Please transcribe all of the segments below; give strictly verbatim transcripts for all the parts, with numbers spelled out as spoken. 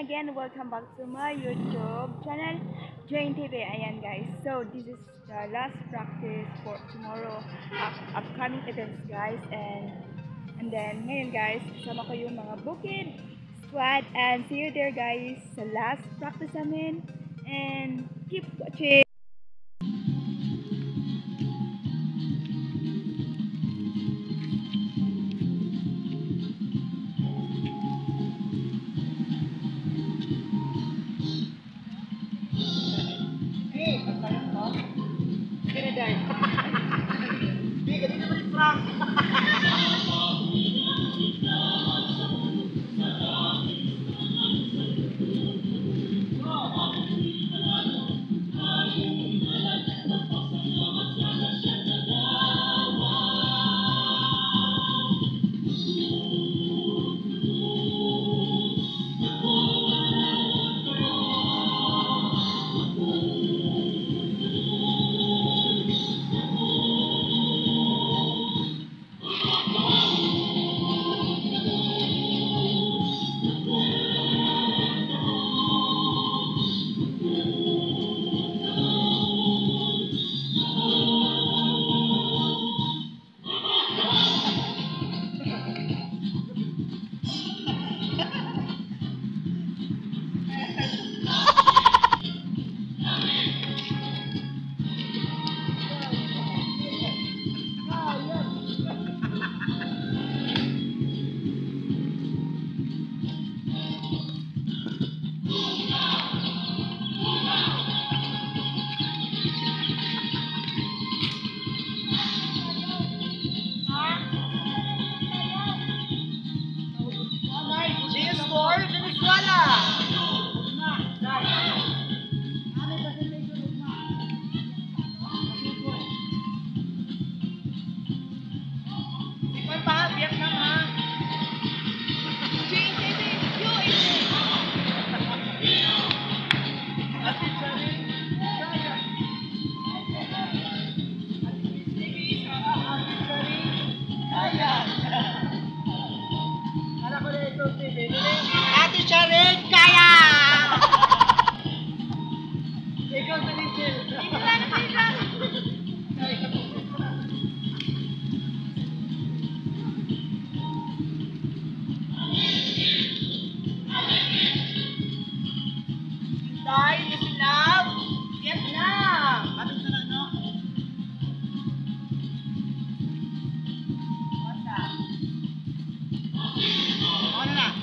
again, welcome back to my YouTube channel, Jane T V. Ayan guys, so this is the last practice for tomorrow, up upcoming events guys. And and then ngayon guys, kasama ko yung mga Bukid squad. And see you there guys sa last practice namin. And keep watching. Hindi, ganito ba yung prank? Ate Sharon, kaya! Ikaw sa Little. Tay, Islam, Vietnam. Kapit na lang, no? Basta. Ano na?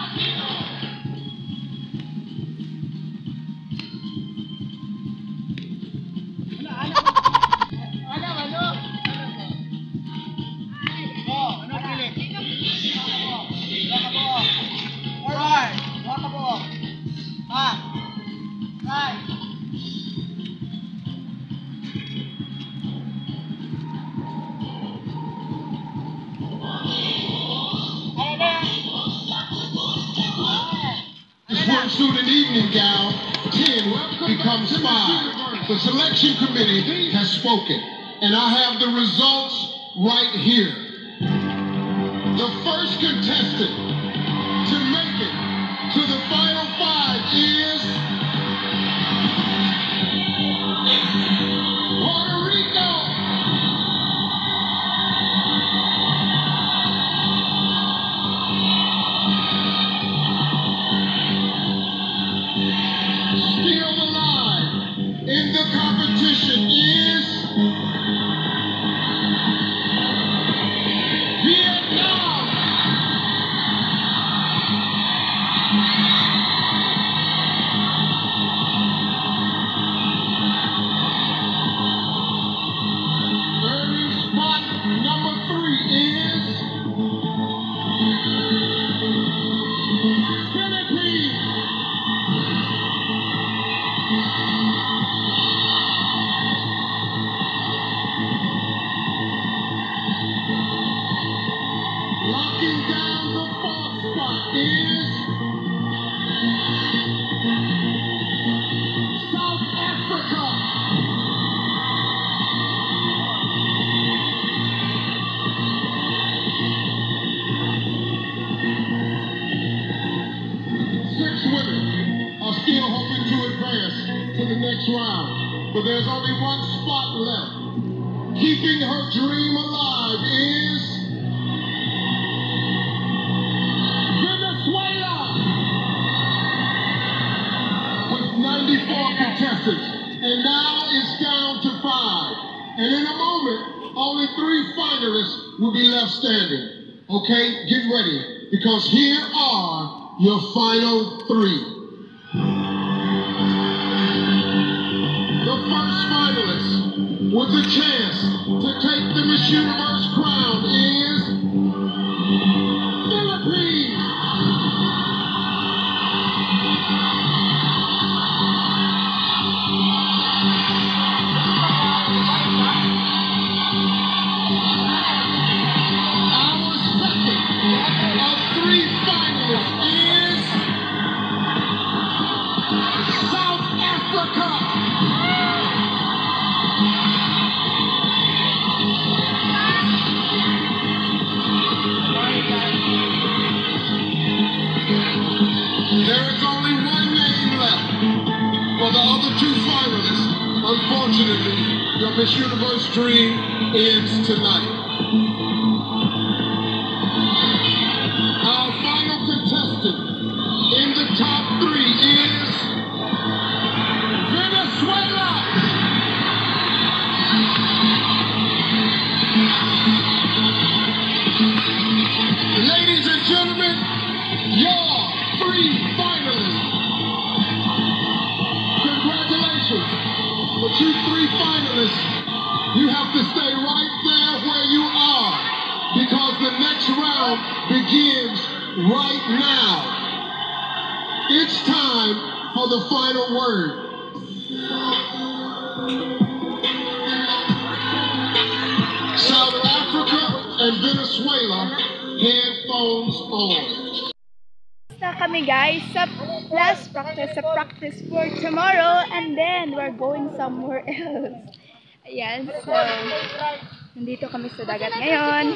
One student evening gown, ten becomes five. The selection committee has spoken, and I have the results right here. The first contestant to make it to the final five is Puerto Rico. Still alive in the competition is Vietnam. next round. But there's only one spot left. Keeping her dream alive is Venezuela with ninety-four contestants. And now it's down to five. And in a moment, only three finalists will be left standing. Okay, get ready, because here are your final three. The first finalist with a chance to take the Miss Universe crown is Philippines. Our second of three finalists is South Africa. There is only one name left for the other two finalists. Unfortunately, your Miss Universe dream ends tonight. Our final contestant in the top three is Venezuela. Ladies and gentlemen, your three finalists. Congratulations. But you three finalists, you have to stay right there where you are, because the next round begins right now. It's time for the final word. South Africa and Venezuela, headphones on. Na kami guys sa last practice, sa practice for tomorrow, and then we're going somewhere else. Ayan, so nandito kami sa dagat ngayon.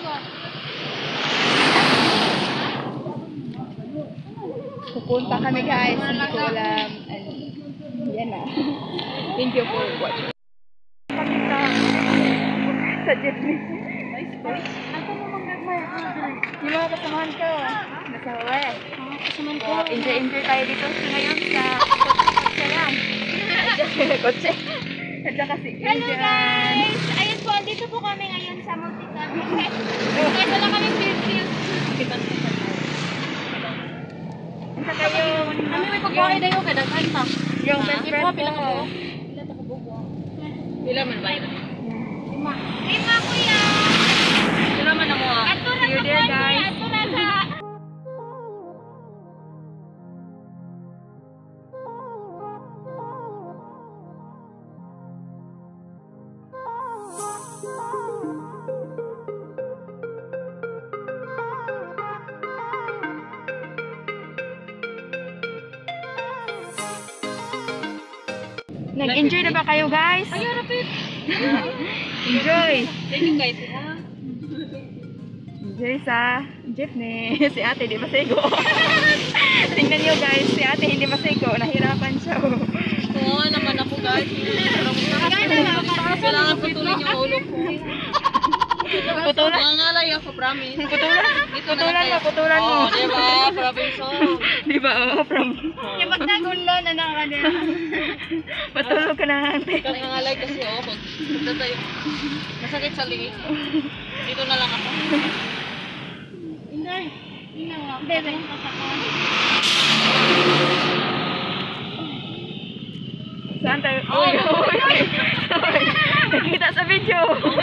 Pupunta kami guys, hindi ko alam. And, yan na. Thank you for watching. Kami sa, sa jeepney. Yung mga kasamahan ko, nasa Hawaii. So, enjoy-enjoy tayo dito ngayon sa kotse lang. Kotse. At saka si Hello guys! Ayun po, dito po kami ngayon sa Multicam. Kahit wala kami filters. At saka yung... Kami may pagkain na yung kadaghan pa. Yung best friend ko. Pila man ba yun? Lima. Lima kuya! Pila man ako ah. Ato na See you sa there, kanya. guys. Ato na sa... Nag-enjoy na ba kayo guys? Ayaw, rapid! Enjoy! Thank you guys. Enjoy sa jeepney. Si ate di masigo. Tingnan nyo guys, si ate hindi masigo. Nahirapan siya. Oo naman ako guys. Kailangan putulin yung ulo ko. Putulan? Nangangalay ako, promise. Putulan? Putulan mo, putulan mo. Oo, diba? Promise oh. Di ba? Oo, from... Yung magtagulo na na kanina. Patulog ka na ate. Nangangalay kasi oh. Punta tayo. Masakit sa liit. Dito na lang ako. Hindi. Hindi nga. Bebe. Saan tayo? Uy, uy. Nakita sa video.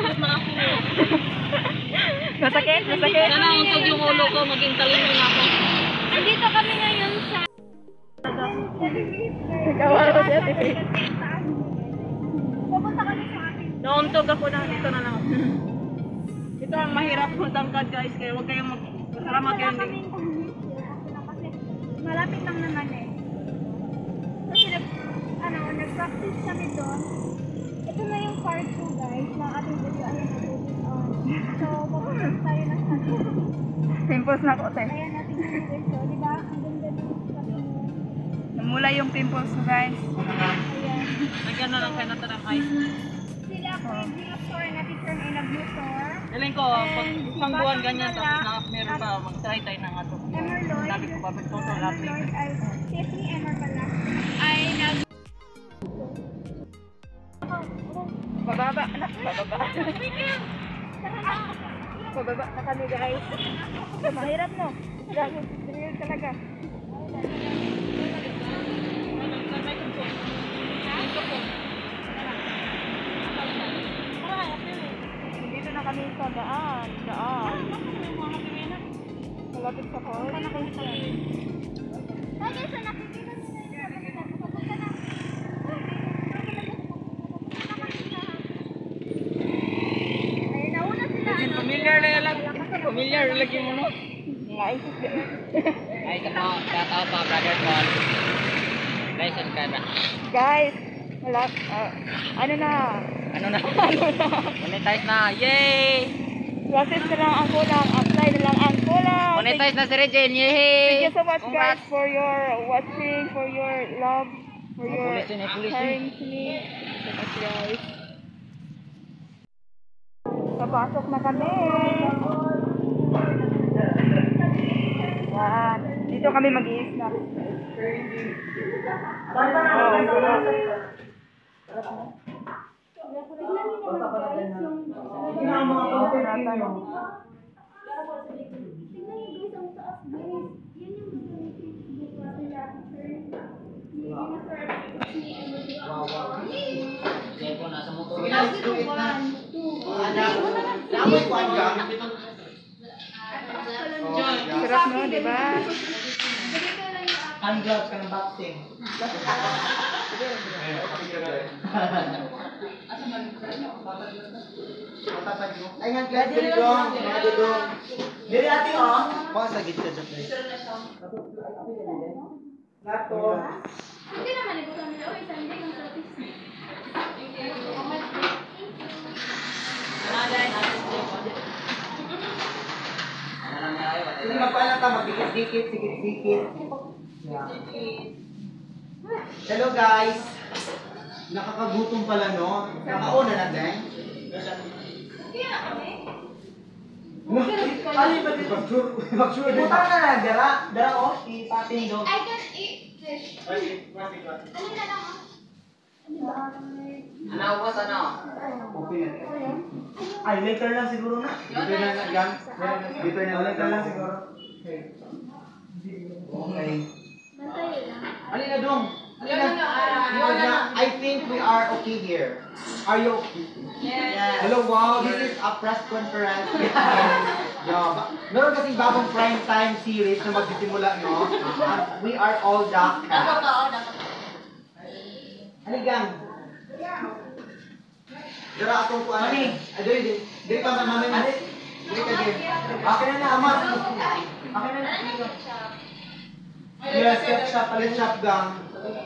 Masakit, masakit. Sana untog yung ulo ko. Maging talino na ako. Nandito kami ngayon sa... Kawala siya, tipi. Pupunta kami sa akin. Nauntog ako na. Dito na lang ako. Ito ang mahirap magtangkad guys. Kaya huwag kayong mag-salamat kayo. Kasi malapit lang naman eh. Kasi nag, ano, nag-practice kami doon. Ito na yung part two guys na ating video. Ayan na on. So, pupunta tayo ng sabi. Pimples na ko, te. Ayan natin yung video. Diba? Ang ganda ng sabi mo. Namula yung pimples ko, guys. Ayan. Lagyan na lang kayo natin ng ice. Sila po yung dinosaur na teacher ay nag-dinosaur. Galing ko, pag isang buwan ganyan, tapos na meron pa, mag-try tayo ng ato. Emerloid. Lagi ko babit ko sa lahat. Emerloid ay, Tiffany Emer pala, ay nag... Bababa, anak, bababa. Bababa na kami guys. Mahirap no? Grabe, real talaga. Dito na kami sa daan. Daan. Malapit sa hall. Lagi sa nakikita nila yung papunta na. Ay, nauna sila. ano, Familiar na lang. Familiar lagi mo no. Naisip ko. Ay, kamo, tatao pa, brother Paul. Lesson ka na. Guys, wala, ah, ano na? Ano na? Ano na? Monetize na. Yay! Process na lang ang kulang. Apply na lang ang kulang. Monetize na si Regine. Yay! Thank you so much guys Congrats. for your watching, for your love, for May your pulis yun, may pulis yun. caring to me. So much guys. Papasok na kami. Yan. Dito kami mag-i-snack. Cellphone nasa motor. Sarap no, di ba? Hand-gloves ka ng boxing. Ay, hand-gloves diri dong. Diri dong. Diri ati oh. Mga sagit ka dyan. Lato. Hindi naman ito kami na. Uy, Sunday kang service. Sige, magpaalam ka, magdikit-dikit, sikit-sikit. Yeah. Hello guys. Nakakagutom pala no. Nakauna na din. Kaya na kami. Ali ba dito? Mag-sure din. Butang na na, dara. Dara o, ipating do. I can eat this. Ano na lang ah? Ano, boss, ano? Okay na. Ay, later lang siguro na. Dito na na, gang. Dito na, later lang siguro. Okay. Okay. Bantay lang. Alina dong. Alina. I think we are okay here. Are you okay? Yes. Hello, wow. This is a press conference. Yeah. Meron kasing bagong prime time series na magsisimula, no? We are all duck. Aligang. Dara atong kuan. Ani, adoy di. Dili pa man mami. Dili ka di. Akin na na amat. Akin na na. Yes, ketchup, palit shop gang.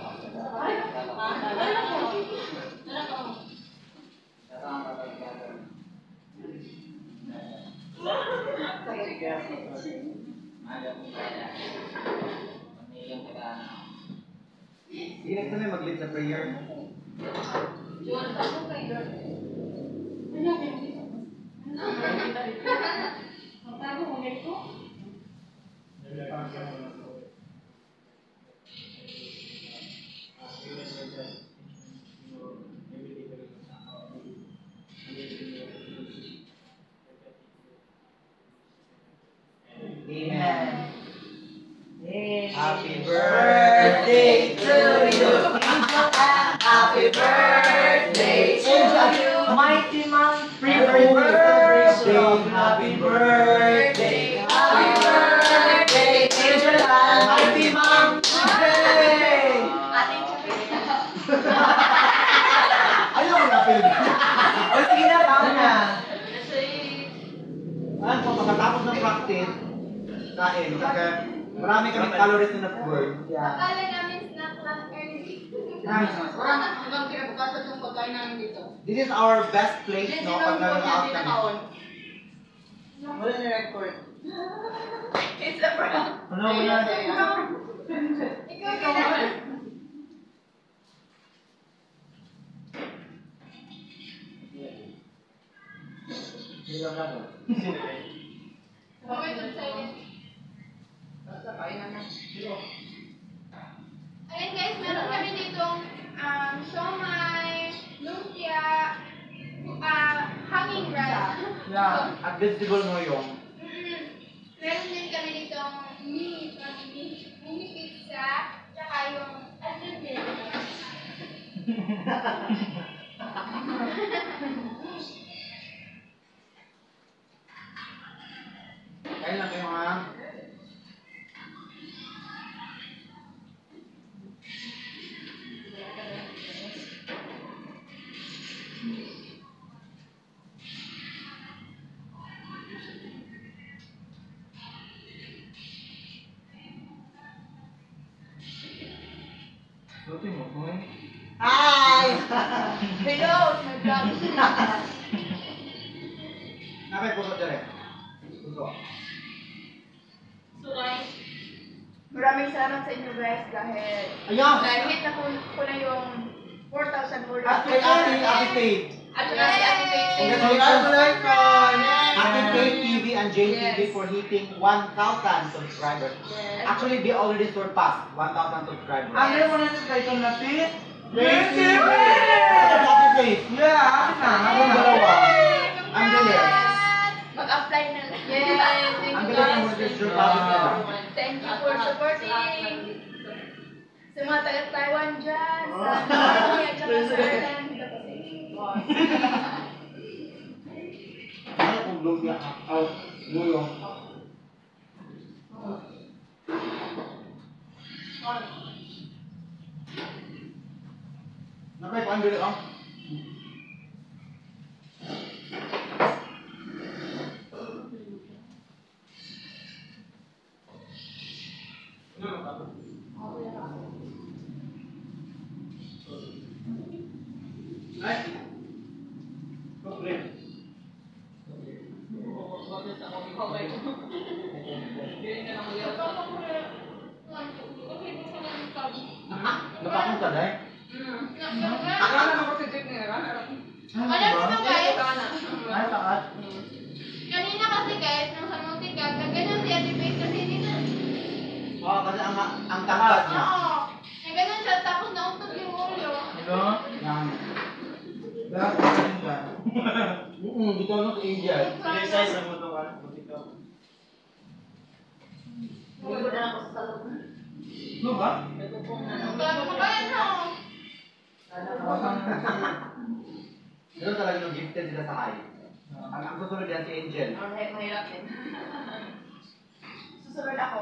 Sige, next time mag-lead sa prayer. Amen. Happy birthday to you. Happy birthday to you. Mighty man, happy birthday. Happy birthday. Happy birthday, Angel and Mighty man. Ayaw mo na, Phil. O sige na, tama na. Ano po, pagkatapos ng practice, kain. Kasi marami kami calories na na-burn. Akala namin snack lang early. Wala na, hanggang kinabukasan yung pagkain namin dito. This is our best place, Hindi no? na Pag nag-out hindi na kami. kaon. Wala na record. It's a prank. Ano, wala. Ikaw, Ikaw, ikaw. Ayan guys, meron kami ditong um, siomay, lumpia, uh, hanging rice. Yeah, at vegetable mo yung. Mm-mm. Meron din kami ditong mini, mini, mini pizza, tsaka yung ano din. Kain lang kayo ha. Hi! Hello, my vlog. Nakay puso dire. Puso. So guys, Maraming salamat sa inyo guys dahil Ayan! na-hit na ko, ko na yung four thousand followers. At kay Ate, Ate Faith. At saka si Ate Faith. Congratulations! Ate Faith T V and J T V Yes. for hitting one thousand subscribers. Actually, they already surpassed one thousand subscribers. Ano mo na sa ito lapit? Thank you! Ate Faith. Yeah, ako na. Ako ang dalawa. Ang galing. Mag-apply na lang. Yes, thank Ang you galing mo guys. just surpassing nila. Thank you for supporting. Sa mga taga-Taiwan dyan, sa Norway at saka sa Ireland. Ano kung lumpia out? Gulong. Nakay, paano dili ang? Ay. Problem. Napakunta dahil? Akala na ko si Jeep niya. Alam mo ba guys, Ay, takat. kanina kasi guys, nung sa Muntika, ganyan si Ate Faith kasi hindi na. Oo, kasi ang, ang tangkad niya. Oo. Na ganun siya, tapos nauntog yung ulo. Ano? Yan. Lahat ko rin ka. Mm, dito ano sa Angel. Size ang mo ito ka. Ano ba? Makain na. Dito talaga yung gifted sila sa high. Ang, ang susunod yan si Angel. Alright, mahirap din. Susunod ako.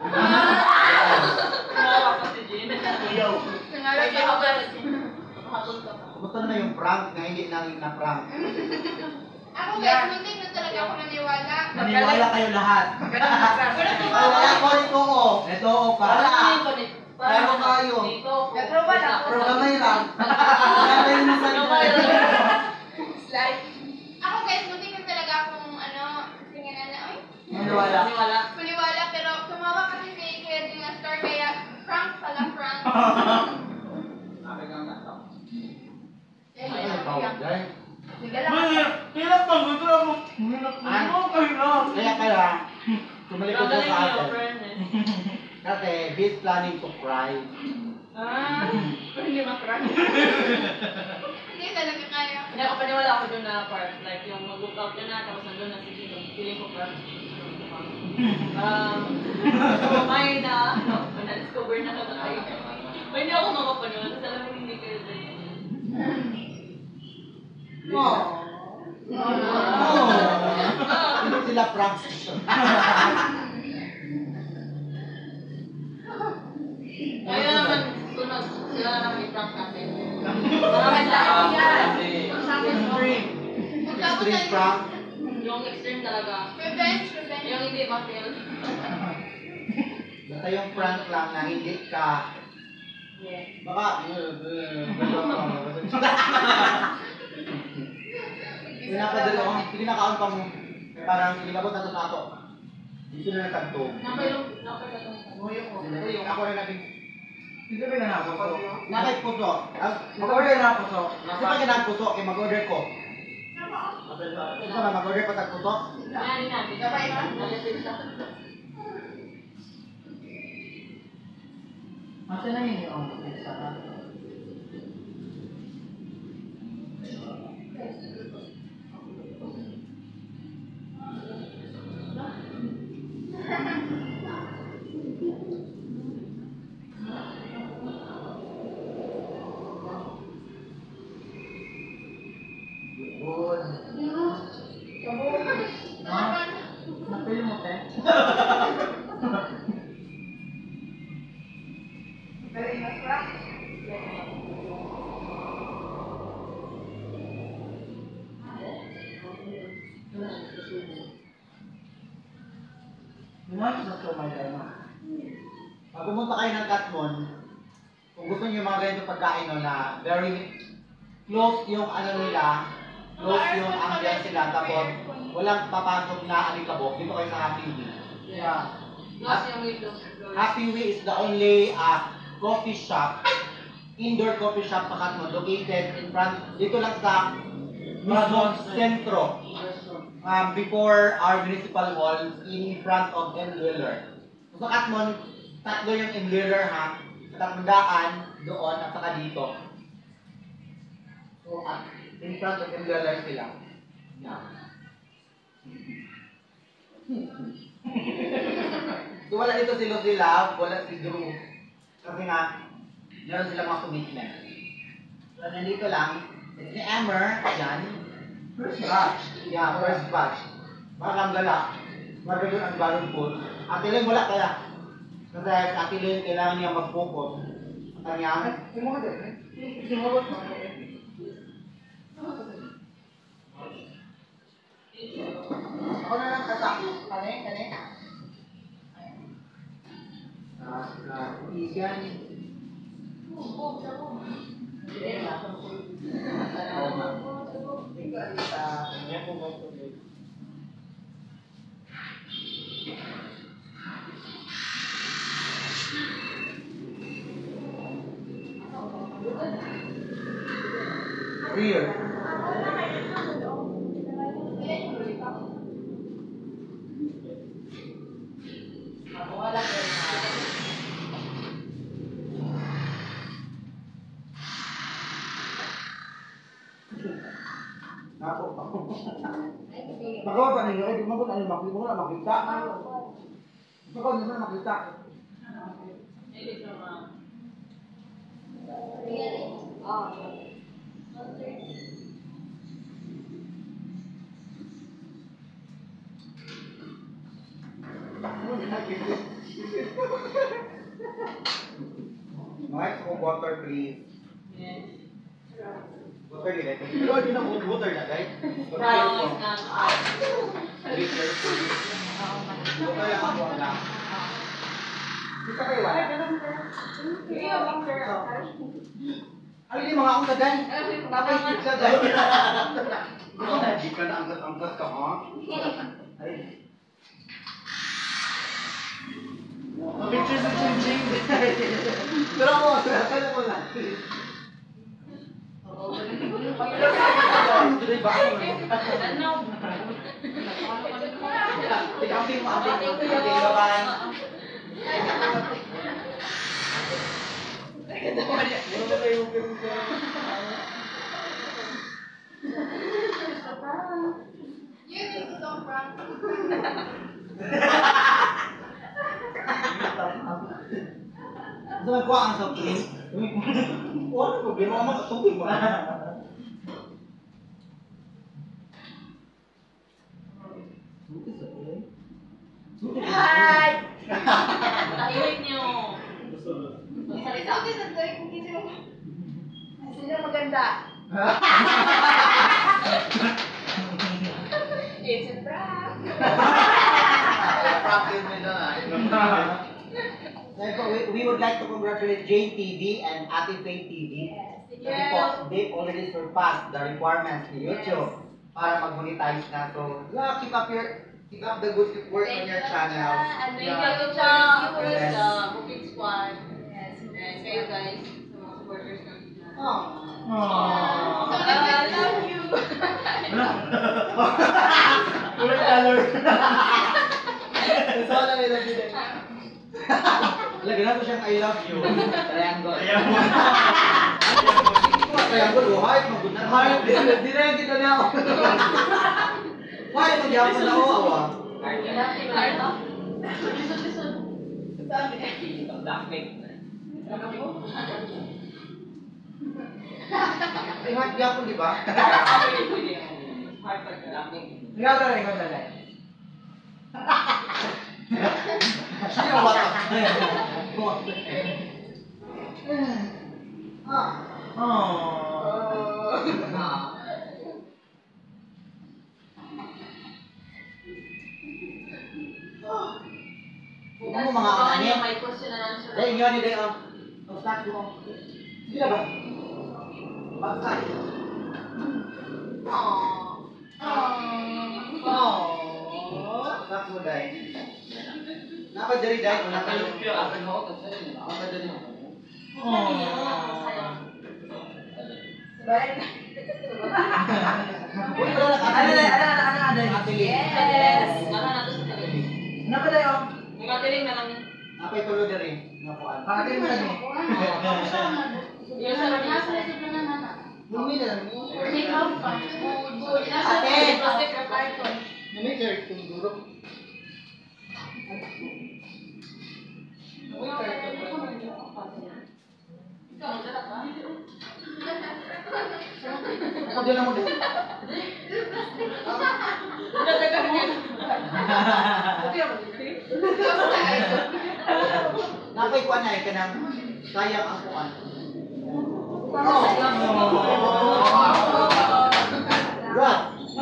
Nawa ko si Jean. Nangarap ako guys. Kumusta na yung prank na hindi nanging na prank? Ako guys, muntik na talaga ako naniwala. Maniwala kayo lahat. Wala po Ay, wala ko ito oh. Ito oh, para. Pero kayo. Nag-robot ako. Programay lang. Programay mo sa Slide. Ako guys, muntik na talaga akong ano, tingnan na, ay, Maniwala. maniwala, pero tumawa kasi si Kuya Dina Star, kaya prank pala, prank. Eh, Ay, ayun, tawag ayun. dahil. Sige lang. Mahirap. Hirap bang gusto ako? Ano kayo lang? Kaya kaya, tumalikod siya sa atin. Kasi, he's planning to cry. Ah, hindi ma-crack. Hindi talaga kaya. Hindi ako paniwala ako doon na part. Like, yung mag-look out ka na, tapos nandun na si Gino. Feeling ko crack. Um, so, may na, ano, na-discover na ka tayo. Pero hindi ako makapanood. Tapos alam mo, hindi kayo doon. Oh. Hindi sila prank. Kaya naman, sunod. Sila na naman i-prank natin. Maraming tayo yan. Extreme. Extreme prank. Yung extreme talaga. Revenge, revenge. Yung hindi ma-feel. Basta yung prank lang na hindi ka. Baka. Pinakadali ako. Sige nakaon pa mo. Parang inabot na ito sa ato. Dito na nagtagto. Napayong, napayong. Ako rin naging. Hindi ba na ako to? Nakay puso. Mag-order na ako to. Kasi pag nagpuso, kay mag-order ko. Tama. Ito ba, mag-order pa sa puto? Yan, yan. Sabay ka. Nalipid ka. Ate na yun yung pizza ka. Napili mo, te? Nice na to, my dama. Pag pumunta kayo ng Katmon, kung gusto niyo yung mga ganito pagkain no, na very close yung ano nila, close yung ambience nila, tapos walang papasok na alikabok, dito kayo sa Happy Wheel. Yeah. Close yung window. Happy Wheel is the only uh, coffee shop, indoor coffee shop sa Katmon, located in front, dito lang sa mismong sentro, um, before our municipal hall, in front of M. Wheeler. So, sa Katmon, tatlo yung M. Wheeler ha, sa Tatmandaan, doon, at saka dito. So, at in front of M. Wheeler sila. Yeah. So, wala dito si Lucila, wala si Drew. Kasi nga, meron silang mga commitment. So, nandito lang, si Emmer, yan. First batch. Yeah, first batch. Bakang gala. Magaling ang balon po. Ate Len, wala kaya. Kasi si Ate Len, kailangan niya mag-focus. Ang kanyang... Ako na lang kasama. Kani, kani. Ah, igan. Real. Ako, ako. Magawa pa ninyo, eh, di mo ko na makita, mo na makita. Gusto ko naman makita. Mike, kung water please. Yes. Water din eh. Pero hindi na water na guys. Brown is not out. Water please. Water lang ang wala. Bisa kayo wala? Hindi yung picture. Ay, di mga akong dagan. Tapos pizza dahil. Di ka na angkas-angkas ka, ha? Ay. Picture sa ching-ching. Pero ako, kaya ko lang. Ano? Ikamping mo, ating mo. Bye-bye. Gusto mo ang soft drink? Wala problema mo, tubig mo. Hi! Tahirin niyo. Salita ko sa toy kung sino. Sino maganda? It's a prank. Practice mo doon. We, we would like to congratulate Jane T V and Ate Faye T V. Kasi po, they already surpassed the requirements ni YouTube para mag-monetize na. So, yeah, keep up your, keep up the good work on your channel. And thank Yeah. you sa viewers, Yes. the Booking Squad. Yes. And kayo guys, sa mga supporters ng Oh. I love you. Kulay color. So, na nila din. Lagyan ko siyang I love you. Triangle. Ayaw mo. Triangle, oh, heart, magod na. Heart, di na yung kita na ako. Why, mag-yapon na ako, awa. Blackpink. Ay, heart, yapon, di ba? Blackpink. Ikaw na rin, ikaw na rin. Sino ang bata? Ano mga kanani? May question and answer. Dahil yun, hindi ako. Ang start mo. Hindi na ba? Bakit? Start mo, dahil. Napadari, dahil. Kung nakalupyo. Napadari. Uy, wala na. Ano na, ano na, ano na, dahil. Yes! Ano na to sa talabi? Napadari, oh. May katiling na lang. Napay tulo na rin. Nakuan. Pakatin mo na rin. Yung sa labi. Bumi na lang. Ate! Plastic or carton? Namigay kung duro. Ako din lang mo din. Napay kuan na ka nang sayang ang kuan. Good.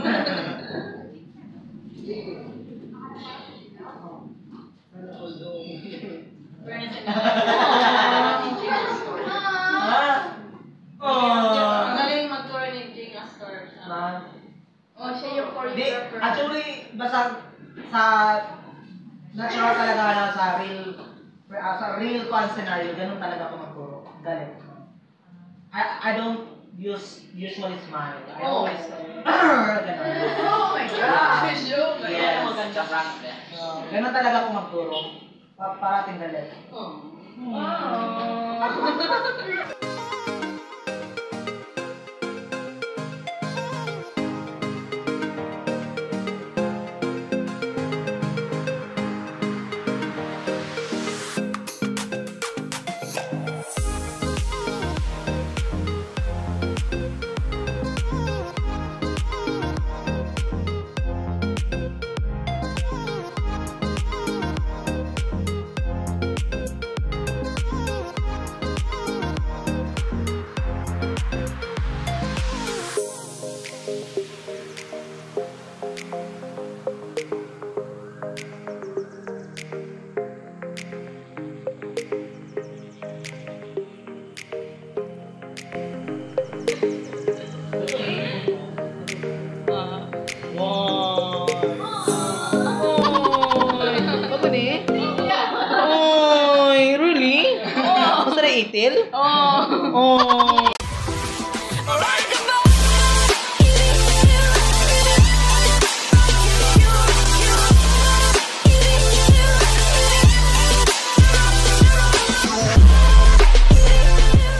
Ang galing mag-tour ni Jing Astor. Oh, siya yung Di, choreographer. actually, basta sa natural talaga na sa real uh, sa real fun scenario, ganun talaga ako magturo. Galing. I, I don't use usually smile. I Oh. always ganun. Oh my gosh! Yung Yes. Maganda prank eh. Uh, ganun talaga ako magturo. Pa parating galit. Oh. Ay, really? Masarap itil? Oh! Oh.